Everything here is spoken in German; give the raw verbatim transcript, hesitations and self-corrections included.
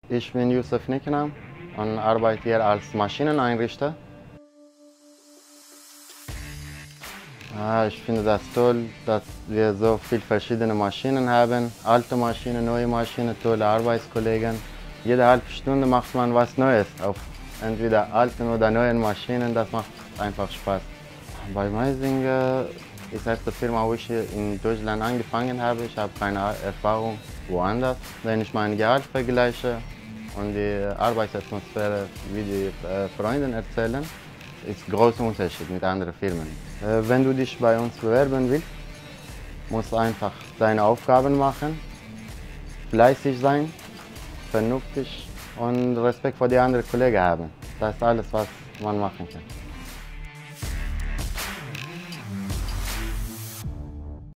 Ich bin Yusuf Niknam und arbeite hier als Maschineneinrichter. Ah, ich finde das toll, dass wir so viele verschiedene Maschinen haben. Alte Maschinen, neue Maschinen, tolle Arbeitskollegen. Jede halbe Stunde macht man was Neues auf entweder alten oder neuen Maschinen. Das macht einfach Spaß. Bei Meising ist die erste Firma, wo ich in Deutschland angefangen habe. Ich habe keine Erfahrung woanders. Wenn ich mein Gehalt vergleiche und die Arbeitsatmosphäre, wie die äh, Freunde erzählen, ist ein großer Unterschied mit anderen Firmen. Äh, wenn du dich bei uns bewerben willst, musst du einfach deine Aufgaben machen, fleißig sein, vernünftig und Respekt vor die anderen Kollegen haben. Das ist alles, was man machen kann.